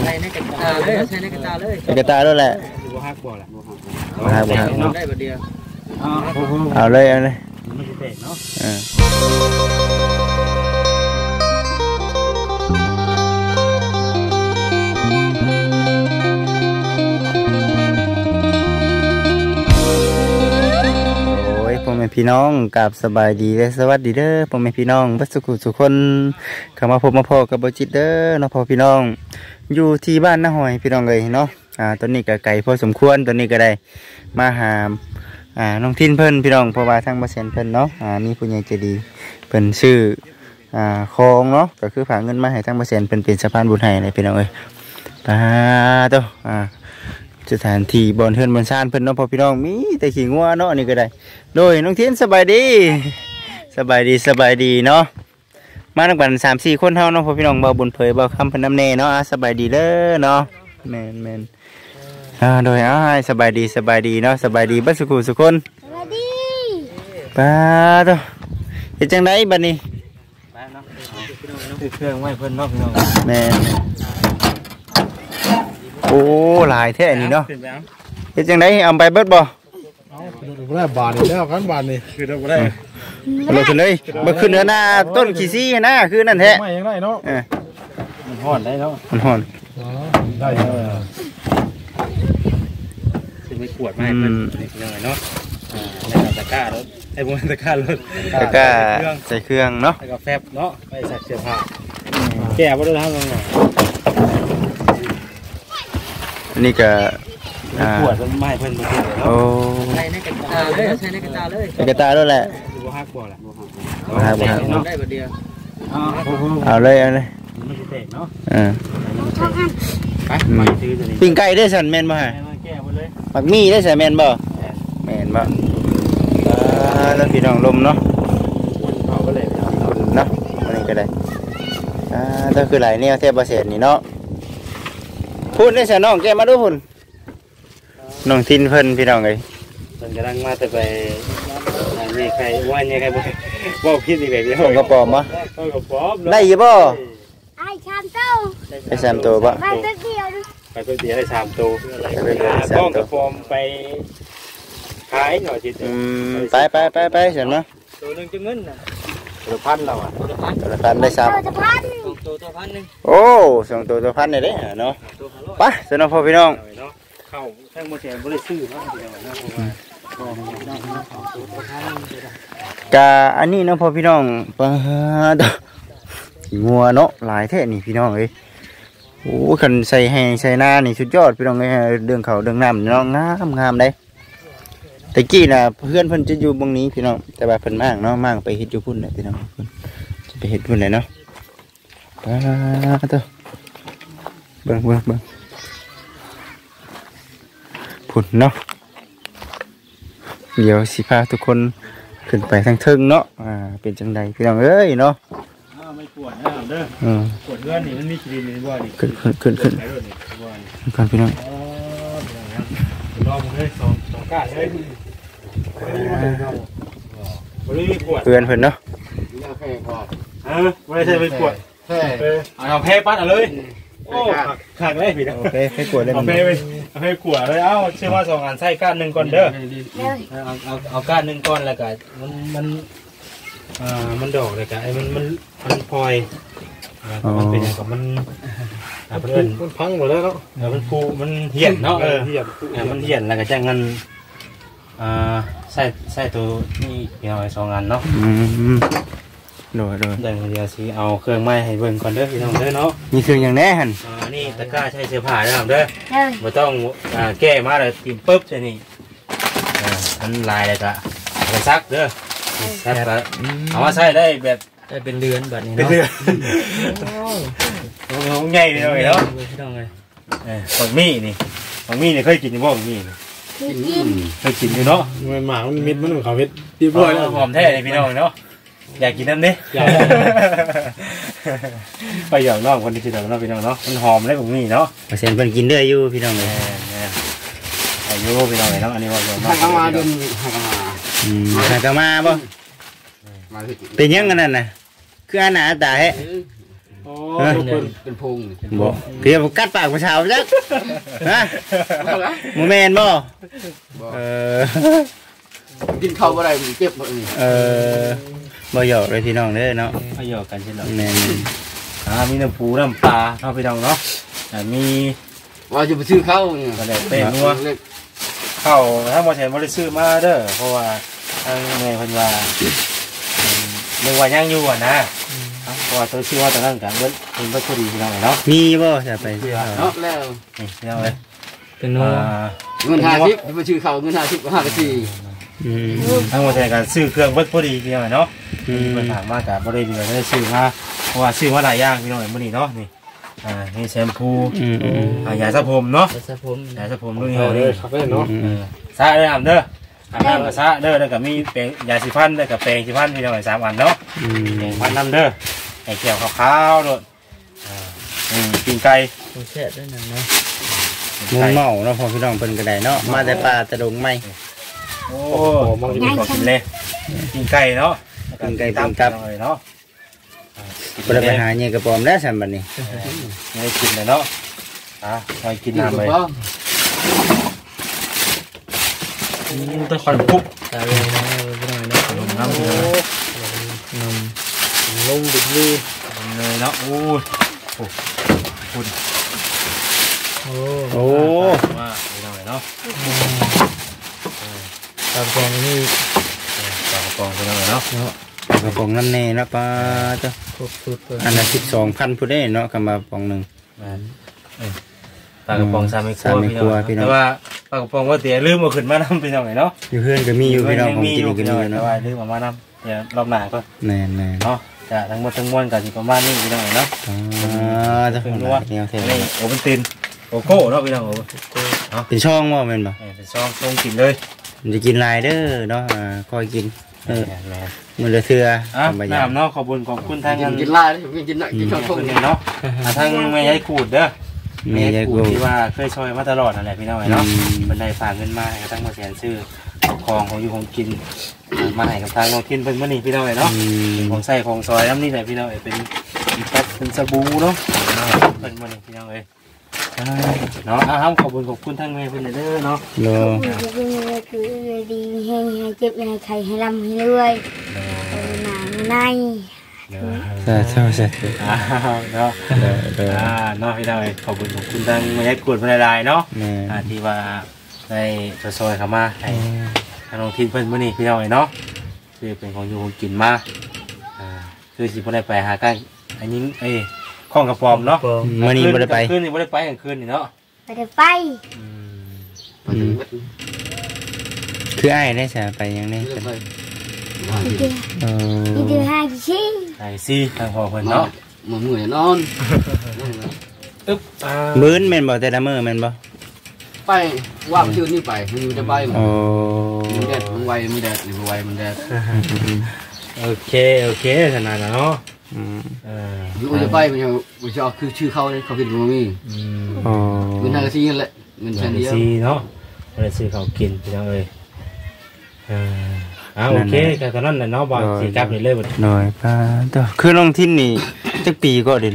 ส่ในกระตาเลยใส่ในกระตาเลยกระตาด้วยแหละบ่ฮักบ่ล่ะบ่ฮักได้บ่เดียวเอาเลยเอาเลยมันสิเตะเนาะพ่อแม่พี่น้องกับสบายดีและสวัสดีเด้อพ่อแม่พี่น้องบัดสุขุสุคนเข้ามาพบมาพอกับบ่จิตเด้อเนาะพ่อพี่น้องอยู่ที่บ้านนาหอยพี่น้องเลยเนาะตอนนี้ก็ไก่พอสมควรตอนนี้ก็ได้มาหาน้องทินเพิ่นพี่น้องเพราะว่าทางบ่เซ็นเพิ่นเนาะมีผู้ใหญ่ใจดีเพิ่นชื่อคองเนาะก็คือฝากเงินมาให้ทางบ่เซ็นเพิ่นเป็นสะพานบุญให้เลยพี่น้องเอ้ยโตสถานที่บอนเฮือนบอนซ่านเพิ่นเนาะพ่อพี่น้องมีแต่ขี้งัวเนาะนี่ก็ได้โดยน้องเทียนสบายดีเนาะมาตั้งแต่3-4คนเฮาเนาะพ่อพี่น้องเบาบุญเผยเบาคำเพิ่นนำแน่เนาะสบายดีเด้อเนาะแม่นโดยสบายดีเนาะสบายดีบัดสุขุสุคนสบายดีป้าโตเฮ็ดจังได๋บัดนี้มาเนาะเครื่องไว้เพิ่นเนาะพี่น้องแม่โอ้หลายแท้นี่เนาะเฮ็ดจังได๋เอาไปเบิดบ่บ่ได้บาทนี่แล้วกันบาทนี่คือบ่ได้ลงขึ้นเลยบ่ขึ้นหน้าต้นขี้ซี่นะคือนั่นแท้ไม่ยังได้เนาะมันฮ้อนได้เนาะมันฮ้อนได้สิไปขวดมาให้เพิ่นเนาะในตะกร้ารถไอ้บ่ตะกร้ารถตะกร้าใส่เครื่องเนาะแล้วก็แฟบเนาะไปใส่เสื้อผ้าแก้บ่ได้ทำจังไงนี่ก็ขวดมันไม่เพิ่นบ่ได้เนาะโอ้ใส่ในกระตาเลยใส่ในกระตาเลยกระตาด้วยแหละบ่ฮักบ่ล่ะบ่ฮักได้บ่เดียวเอาเลยมันสิเตะเนาะไปมาซื้อตัวนี้ปิ้งไก่ได้สั่นแม่นบ่ฮะแก้บ่เลยปักมี่ได้สั่นแม่นบ่แม่นบ่แล้วพี่น้องลมเนาะเอาก็เลยเนาะอันนี้ก็ได้ถ้าคือหลายแนวแทบบ่เสร็จนี่เนาะพูดได้สั่นน้องแกมาดูพุ่นน้องทินเพิ่นพี่น้องเอ้ยเพิ่นกำลังมาแต่ไปนี่ใครว่านี่ใครบ่ผิดอีกแล้วส่งกระป๋อมบ่กระป๋อมได้อยู่บ่ไอ้ชามโตได้3ตัวบ่ไปตัวเดียวไปตัวเดียวได้3ตัวต้องกระป๋อมไปขายหน่อยสิไปสั่นเนาะตัวนึงจะเงินน่ะตัวพันเราอ่ะตัวพันได้3 ตัวพันนึงโอ้2ตัวพันได้เนาะไปสนอพ่อพี่น้องเข้าทั้งบ่แซ่บ่ได้ซื้อเนาะเดียวนะเพราะว่ากะอันนี้เนาะพ่อพี่น้องปลางัวเนาะหลายแท้นี่พี่น้องเอ้ยโอ้คันใส่ให้ใส่หน้านี่สุดยอดพี่น้องเอ้ยเรื่องเขาเรื่องน้ำเนาะงามได้แต่กี้น่ะเพื่อนเพิ่นจะอยู่ตรงนี้พี่น้องแต่ว่าเพิ่นมากเนาะมากไปเฮ็ดอยู่พุ่นน่ะพี่น้องจะไปเฮ็ดพุ่นเลยเนาะปลาตัวเบิ่งพุ่นเนาะเดี๋ยวสิพาทุกคนขึ้นไปทางเทิงเนาะเป็นจังใดพี่น้องเอ้ยเนาะไม่ปวดนะเด้อปวดเลือดนี่มันมีครีมในบ่อนี่ขึ้นก่อนพี่น้องลองเลยสองก้าเลยเพื่อนเนาะไม่ใช่ไปปวดเอาแพ้ปัดเอาเลยโอ้ขาดเลยพี่น้องให้ขวดเลยเอาให้ขวดเลยเอ้าเชื่อว่า2อันใส่ก้าน1ก่อนเด้อเอาก้าน1ก่อนแล้วก็มันดอกเลยกันไอ้มันพลอยมันเป็นอย่างกับมันเพื่อนมันพังหมดแล้วเนาะมันฟูมันเหี่ยนเนาะมันเหี่ยนแล้วก็จะเงินใส่ตัวนี่เกี่ยวกับ2อันเนาะโดยเดี๋ยวสิเอาเครื่องไม้ให้เบิ่งก่อนเด้อพี่น้องเด้อเนาะนี่เครื่องอย่างแน่หั่นนี่ตะกร้าใช้เสื้อผ้านะครับเด้อบ่ต้องแก้มาแล้วติ่มปึ๊บใช่นี่อันลายแล้วก็ไปซักเด้อซักเอามาใช้ได้แบบได้เป็นเรือนแบบนี้เนาะโอ้ใหญ่เลยเนาะพี่น้องเอ้ยฝั่งมี่นี่เคยกินบ่ฝั่งมี่เคยกินอยู่เนาะมันหมามันมิดมันเขาเฮ็ดเรียบร้อยแล้วหอมแท้เลยพี่น้องเนาะอยากกินน้ำดิไปหยอกน้องคนที่กินน้ำพี่น้องเนาะมันหอมเลยผมนี่เนาะเปอร์เซ็นต์เพิ่นกินได้อยู่พี่น้องเลยอายุพี่น้องเลยเนาะอันนี้ว่าหักมาจนหักมาบ่เป็นยังกันนั่นน่ะคืออาหน้าตาแฮะโอ้เป็นพงบ่เพียบกัดปากผู้ชาวจักฮะโมเมนต์บ่เออกินข้าวอะไรเจ็บหมดนี่บ่หยอกเลยพี่น้องเด้อเนาะประโยชน์กันใช่ไหมแม่นมีน้ำปูน้ำปลาเนาะพี่น้องเนาะมีว่าจะไปซื้อข้าวเนี่ยกระเด็นเป็นนัวเข้าถ้าบ่ใช่บ่ได้ซื้อมาเด้อเพราะว่าทางแม่เพิ่นว่าเรียกว่ายังอยู่อ่ะนะเพราะว่าตัวชื่อว่าตอนนั้นกันเบิ่งเบิ่งพอดีพี่น้องเนาะมีบ่จะไปซื้อเนาะแล้วนี่พี่น้องเอ้ยเป็นนัวเงิน50ไปซื้อข้าวเงิน50ก็5นาทีทั้งหมดในการซื้อเครื่องเบิดพอดีพี่น้องเนาะเพิ่นถามมาก็บ่ได้เหลือได้ซื้อมาเพราะว่าซื้อมาหลายอย่างพี่น้องมื้อนี้เนาะนี่นี่แชมพูยาสระผมเนาะสะผมยาสระผมด้วยเอาเลยครับเนาะซะเด้ออาบเด้ออาบน้ำกับซะเด้อแล้วก็มีแปรงยาสีฟันแล้วก็แปรงสีฟันพี่น้อง3อันเนาะแปรงฟันน้ำเด้อไอ้แก้วขาวๆโดดกินไก่ผมแซ่บด้วยหนังเนาะมุนเมาเนาะพอพี่น้องเพิ่นก็ได้เนาะมาแต่ป่าแต่ดงไม้โอ้มองกินกินเลยกินไก่เนาะเนาะบ่ได้ไปหาเนี่ยกระปอมแล้วซั่นบัดนี้ไม่ได้กินเลยเนาะไปกินน้ำเลยตะคอนปุ๊บตาเรียงนะพี่น้องเนาะน้ำเลยนมลงดึกนี่เลยเนาะโอ้ยคุณโอ้โอ้ว่าไม่ได้เนาะตามแกงนี่ปลากระป๋องไปเลยเนาะกระป๋องน้ำแน่เนาะป้าเจ้าครบสุดเลยอันละ12,000ผู้ได้เนาะกำมาป๋องหนึงปลากระป๋อง3 ครัวพี่น้องแต่ว่าปลากระป๋องว่าเตี๋ยลืมมาขึ้นมานำพี่น้องเนาะอยู่เพื่อนก็มีอยู่พี่น้องของกินก็มีแต่เนาะว่าลืมมานำเดี๋ยวรอบหน้าก็แน่ๆเนาะจะทั้งหมดทั้งมวลกันสิประมาณนี้พี่น้องเนาะเจ้าเป็ขนองนัวเนี่ยเท่นี่โอเปนตินโกโก้เนาะพี่น้องโอ้เป็นช่องบ่แม่นบ่เป็นซองลงกินเลยมันจะกินหลายเด้อเนาะคอยกินแม่มื้อละเทื่อน้ำเนาะขอบคุณขอบคุณทางกินลายกินหนักกินข้าวคต้มนนี้เนาะทางแม่ยายขูดเด้อแม่ยายขูกูดที่ว่าเคยช่วยมาตลอดนั่นแหละพี่น้องเนาะเป็นได้ฝากเงินมาให้ทั้งมาแสนซื้อของอยู่ของกินมาให้กับทางน้องกินเพิ่นมื้อนี้พี่น้องเนาะของใส่ของซอยน้ำนี่แหละพี่น้องเป็นแป๊บเป็นสบู่เนาะเพิ่นมื้อนี้พี่น้องเอ้ยเนาะขอบคุณทางแม่เพิ่นเด้อเนาะโลคือดีให้เจ็บให้ไข่ให้ลำให้รวยหนาในสาธุเนาะเนาะพี่น้องขอบคุณทางแม่ยายขูดเพิ่นหลายๆเนาะแม่ที่ว่าได้ซอยเข้ามาให้ทางน้องทินเพิ่นมื้อนี้พี่น้องเนาะคือเป็นของอยู่ของกินมาคือสิบ่ได้ไปหากันอันนี้ข้องกระป๋อมเนาะมื้อนี้บ่ได้ไปคืนนี้บ่ได้ไปกลางคืนนี่เนาะไปเดี๋ยวไปคืออ้ายได้ซะไปยังได๋อีเดือห้ากี่ชิ้นไอ้ซี่ทางพ่อเพิ่นเนาะมือมือนอนตึ๊บมื้นแม่นบ่แต่ละมื้อแม่นบ่ไปว่าชื่อนี่ไปมันจะไปโอ้มันแดดมันไวมันแดดหรือไวมันแดดโอเคขนาดนั้นเนาะมันจะไปมันจะคือชื่อเขาเลยเขาคิดว่ามีโอ้เงินทางซีนั่นแหละเงินไอ้ชั้นเดียวซี่เนาะบ่ได้ซื้อข้าวกินพี่น้องเอ้ยโอเคก็ตอนนั้นน่ะเนาะบ่สิกลับนี่เลยบ่หน่อยป้าตัวคือน้องทินนี่จักปีก็ดิน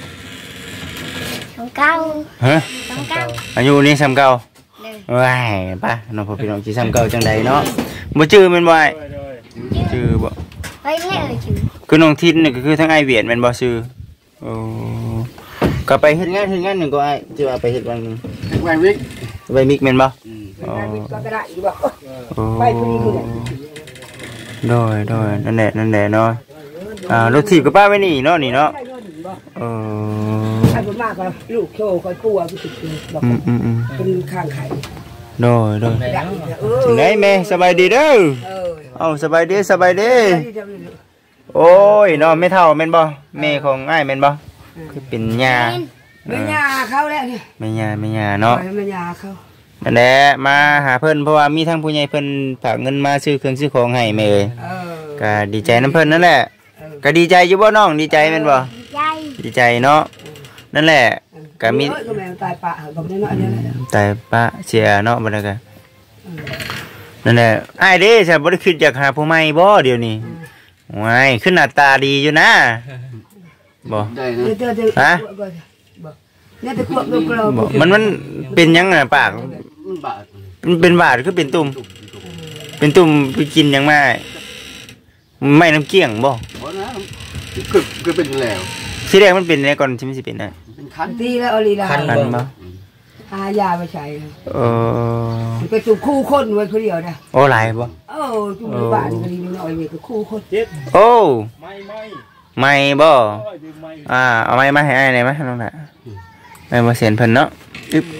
ของเก้าฮะของเก้าอายุนี้ซ้ำเก่าเลยว้ายป้าน้องพ่อพี่น้องสิซ้ำเก่าจังไดเนาะบ่ชื่อแม่นบ่อ้ายชื่อบ่ไปเนี่ยจืดคือน้องทินนี่ก็คือทั้งไอเวียดแม่นบ่ชื่อโอ้ก็ไปเฮ็ดงานหนึงก็อ้ายสิว่าไปเฮ็ดวันนึงแหวนวิกไปมิกแม่นบ่อ๋อไปผู้นี้คือโดยนั่นแหละเนาะรถถีบกับป้าไว้นี่เนาะนี่เนาะไอ้ผมมากกว่าลูกโชว์คอยปัวผู้ติดบอกเป็นข้างไข่โดยจังได๋แม่สบายดีเด้อเอาสบายดีโอ้ยเนาะแม่เฒ่าแม่นบ่แม่ของอ้ายแม่นบ่คือเป็นย่าไม่ยาเขาแล้วนี่แม่ย่าเนาะไม่ยาเขานั่นแหละมาหาเพิ่นเพราะว่ามีทั้งผู้ใหญ่เพิ่นฝากเงินมาซื้อเครื่องซื้อของให้แม่เอ้ยก็ดีใจนำเพิ่นนั่นแหละก็ดีใจอยู่บ่น้องดีใจแม่นบ่ใจดีใจเนาะนั่นแหละก็มีก็แม่ตายปะบอกน้อยๆนี่แหละแต่ป้าเสียเนาะบ่ได้ก็นั่นแหละอ้ายเด้ฉันบ่ได้คิดอยากหาผู้ใหม่บ่เดี๋ยวนี้ว้ายขึ้นหน้าตาดีอยู่นะบ่ได้นะฮะเนี่ยแต่ควบลูกเราบ่มันเป็นยังไงปากมันบาดมันเป็นบาดคือเป็นตุ่มเป็นตุ่มไปกินยังไงไม่น้ำเกี้ยงบ่บ่นะคือเป็นแล้วที่แรกมันเป็นอะไรก่อนที่มันสิเป็นอะไรเป็นคันตีแล้วเอาลีลาคันบ่หายามาใช้ ไปจุ่มคู่คนไว้คนเดียวนะโอ้หลายบ่จุ่มในบ้านก็ดีน้อยเลยก็คู่คนโอ้ไม่ไม่บ่ดื่มไม่เอาไม้มาให้อ้ายหน่อยมั้ยน้องน่ะไม่มาเซ็นเพิ่นเนาะอึ๊บ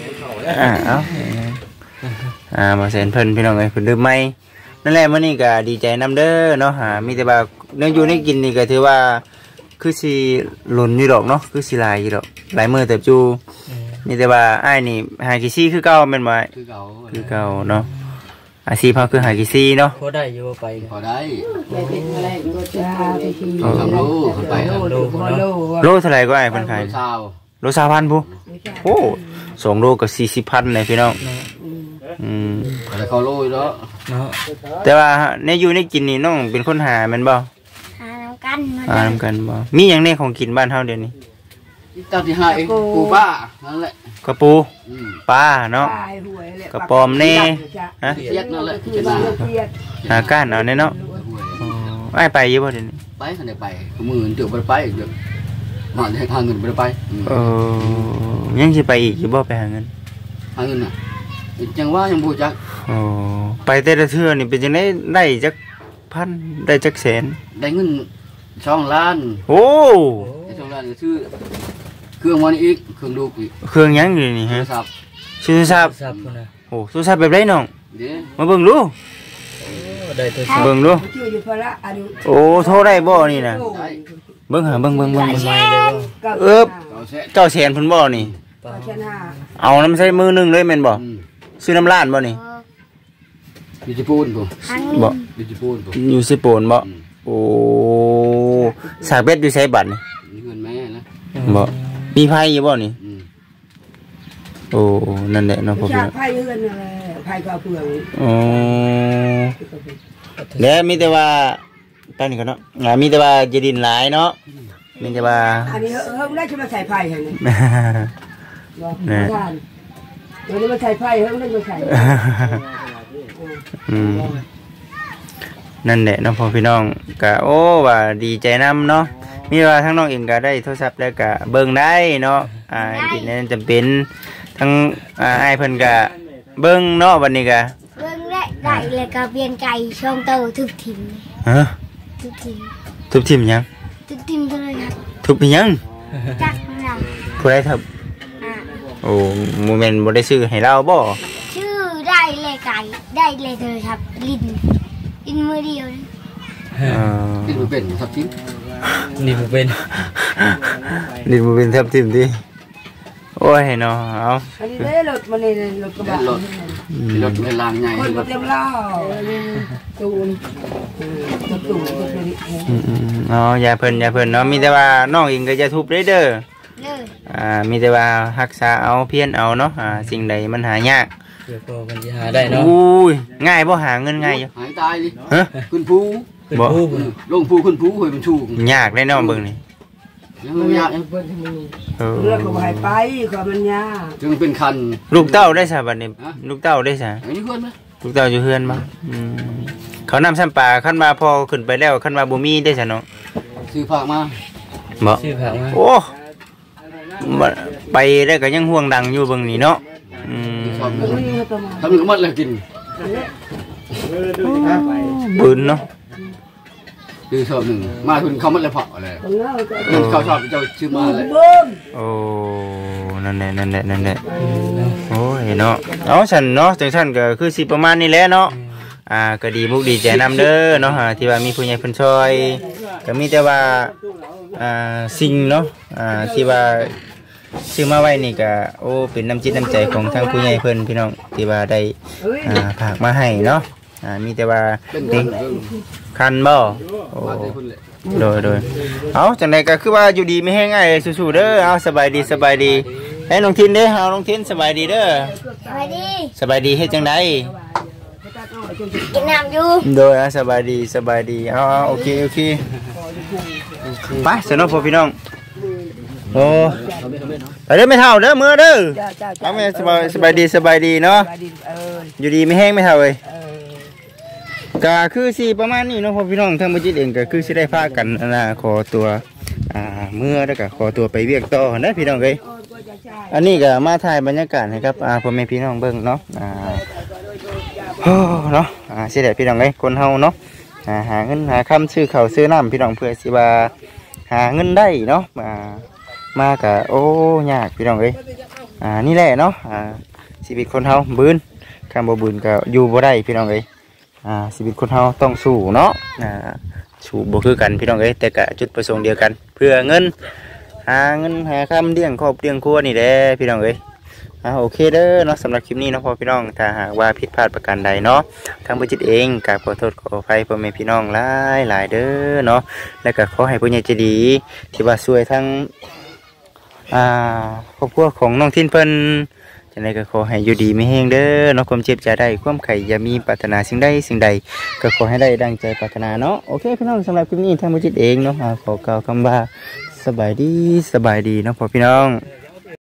เอามาเซ็นเพิ่นพี่น้องเอ้ยเพิ่นดื่มไม้นั่นแหละมื้อนี้ก็ดีใจนำเด้อเนาะมีแต่ว่าเนื้ออยู่ในกินนี่ก็ถือว่าคือสิหล่นอยู่ดอกเนาะคือสิหลายอยู่ดอกหลายมื้อเติบจูมีแต่ว่าอ้ายนี่หากิซี่คือเก่าแม่นบ่คือเขาคือเก่าเนาะอาชีพเขาคือหากิซี่เนาะพอได้อยู่ไปพอได้ไปเป็นอะไรก็จะไปทีทำรู้คนไปครับโลโลเท่าไหร่ก็อ้ายเพิ่นขายชาวโล3,000พุโอ้2โลก็40,000เลยพี่น้องแต่เขาโรยแล้วเนาะแต่ว่าในอยู่ในกินนี่น้องเป็นคนหาแม่นบ่หาน้ำกันหานำกันบ่มีหยังในของกินบ้านเฮาเดี๋ยวนี้เจ้าที่หาเองปูป้านั่นแหละกระปูปลาเนาะกระปอมแน่ฮะเทียดนั่นแหละคือบ้านเทียดหาก้านเอาแน่เนาะอ้ายไปอยู่บ่เดี๋ยวนี้ไปขันได้ไปมือเดือดไปเดือดหาเงินไปยังสิไปอีกอยู่บ่ไปหาเงินหาเงินน่ะจังว่ายังบูจักไปแต่ละเทื่อนี่เป็นจังได้จักพันได้จักแสนได้เงิน2 ล้านโอ้ได้2 ล้านก็ซื้อเครื่องวันอีกเครื่องลูกอีกเครื่องหยังอยู่นี่ฮะโทรศัพท์ชื่อโทรศัพท์ทราบพุ่นน่ะโอ้โทรศัพท์แบบไรน้องเด้มาเบิ่งดูได้ตัวเบิ่งดูชื่ออยู่พระอายุโอ้โทรได้บ่นี่นะได้เบิ่งหาเบิ่งใหม่เลยบ่เอิบเอาแซ่เจ้าแสนเพิ่นบ่นี่ชนะเอาน้ำใส่มือหนึงเลยแม่นบ่ซื้อน้ำร้านบ่นี่ดิจิปูนบ่หังบ่ดิจิปูนบ่อยู่สิโปนบ่โอ้สากเบ็ดอยู่ใส่บัตรนี่เงินแม่นะบ่มีไผอยู่บ่นี่โอ้นั่นแหละเนาะพ่อพี่จากน้องไพ่เฮือนไพ่ข้าวเปลือกอ๋อแล้วมีแต่ว่าไปนี่ก่อนเนาะมีแต่ว่าจะดินหลายเนาะมีแต่ว่าอันนี้เฮิงได้จะมาใส่ไพ่ให้เนี่ยเดี๋ยวนี้มาใส่ไพ่เฮิงได้มาใส่นั่นแหละน้องพ่อพี่น้องก็โอ้ว่าดีใจนำเนาะมีว่าทั้งน้องเองก็ได้โทรศัพท์แล้วก็เบิ่งได้เนาะดินนั้นจำเป็นทั้งอ้ายเพิ่นก็เบิ่งเนาะวันนี้ก็เบิ่งได้เลยก็เปลี่ยนไก่ช่องเตาทุบทิมฮะทุบทิมทุบทิ่มหยังทุบทิมไปเลยครับทุบอีหยังจักเราผู้ใดทุบอ่ะโอ้โมเมนต์บ่ได้ซื้อให้เราบ่ชื่อได้เลยไก่ได้เลยเธอครับลินมือเดียวเลยที่มันเป็นทับทิมนี่บ่เป็นนี่บ่เป็นทับทิ่มติโอ้ยเนาะเอาอันนี้ได้รถมาในรถกระบะรถในลางใหญ่คนรมาถเต็มล่าตูนตูนอ๋ออย่าเพิ่นเนาะมีแต่ว่าน้องเองก็จะทุบเด้อเลยมีแต่ว่ารักษาเอาเพียรเอาเนาะสิ่งใดมันหายากเดี๋ยวพอมันสิหาได้เนาะอุ้ยง่ายบ่หาเงินง่ายอยู่หายตายเลยฮะขึ้นภูเป็นบ่ผู้พุ่นลงภูขึ้นภูหอยมันชูยากได้เนาะเบิ่งนี่มันยากเรื่องของหายไปความมันยาจึงเป็นคันลูกเต้าได้ซะบัดนี้ลูกเต้าได้ซะอันนี้เพื่อนไหมลูกเต้าอยู่เฮือนบ่เขานำซ้ำปลาคันมาพอขึ้นไปแล้วคันมาบ่มีได้ซะเนาะซื้อผักมาบ่ชื่อผักมาโอ้ไปได้ก็ยังห่วงดังอยู่เบิ่งนี่เนาะชอบทำหนึ่งมัดเลยกินปืนเนาะคือชอบหนึ่งมาคุณเขามัดเลยผักอะไรเขาชอบเจ้าชื่อมาเลยโอ้นั่นแหละโอ้ยเนาะเอาฉันเนาะจังซั่นก็คือสิประมาณนี้แหละเนาะก็ดีมุกดีใจนำเด้อเนาะที่ว่ามีผู้ใหญ่เพิ่นช่วยก็มีแต่ว่าสิ่งเนาะที่ว่าซื้อมาไว้นี่ก็โอ้เป็นน้ำจิตน้ำใจของทางผู้ใหญ่เพิ่นพี่น้องที่ว่าได้ฝากมาให้เนาะมีแต่ว่าเป็นเด็กคันบ่โอ้โดยเอาจังได๋ก็คือว่าอยู่ดีไม่แห้งง่ายสู้ๆเด้อเอาสบายดีให้น้องทินเด้อเอาน้องทินสบายดีเด้อสวัสดีสบายดีเฮ็ดจังได๋กินน้ำอยู่โดยสบายดีเอาโอเคไปสนอพ่อพี่น้องโอ้ไปเด้อไม่เท่าเด้อมือเด้อจ้าจ้าเอาแม่สบายดีเนาะสบายดีอยู่ดีไม่แห้งไม่เท่าเลยก็คือสิประมาณนี้เนาะพ่อพี่น้องทั้งบ่จิตเองก็คือสิได้พากันขอตัวเมื่อแล้วก็ขอตัวไปเวียกต่อนะพี่น้องเอ้ยอันนี้ก็มาถ่ายบรรยากาศให้ครับพ่อแม่พี่น้องเบิ่งเนาะเนาะสิได้พี่น้องเอ้ยคนเฮาเนาะหาเงินหาคำซื้อข้าวซื้อน้ำพี่น้องเพื่อสิว่าหาเงินได้เนาะมาก็โอ้ยากพี่น้องเอ้ยนี่แหละเนาะชีวิตคนเฮาบืนคำบ่บืนก็อยู่บ่ได้พี่น้องเอ้ยชีวิตคนเฮาต้องสู้เนาะสู้บ่คือกันพี่น้องเอ้ยแต่ก็จุดประสงค์เดียวกันเพื่อเงินหาเงินหาคำเลี้ยงครอบเลี้ยงครัวนี่แหละพี่น้องเอ้ยโอเคเด้อเนาะสำหรับคลิปนี้เนาะพ่อพี่น้องถ้าหากว่าผิดพลาดประการใดเนาะทางบ่จิตเองกราบขอโทษขออภัยพ่อแม่พี่น้องหลายเด้อเนาะแล้วก็ขอให้ผู้ใหญ่ใจดีที่ว่าช่วยทั้งครอบครัวของน้องทินเพิ่นจังได๋ก็ขอให้อยู่ดีมีแฮงเด้อเนาะความเจ็บจะได้ความไข้อย่ามีปรารถนาสิ่งใดก็ขอให้ได้ดังใจปรารถนาเนาะโอเคพี่น้องสำหรับคลิปนี้ทางบ่จิตเองเนาะขอกล่าวคำว่าสบายดีเนาะพ่อพี่น้อง